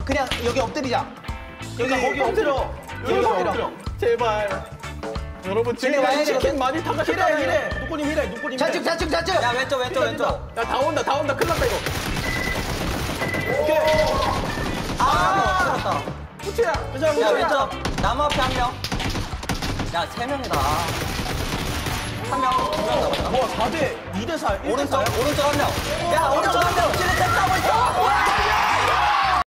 그냥 여기 엎드리자. 거기 엎드려. 여기 엎드려. 제발. 여러분 지금 치킨 많이 타가셨잖아요. 힐해. 누구님 힐해. 누구님 힐해. 좌측. 야 왼쪽. 야 다 온다. 큰일 났다 이거. 오케이. 아, 후치야. 야 왼쪽. 나무 앞에 한 명. 야 3명이다. 한 명, 2명 남았다. 와 4대 2대 4. 오른쪽 한 명. 야 오른쪽 한 명. 찌릿 탭 따고 있어.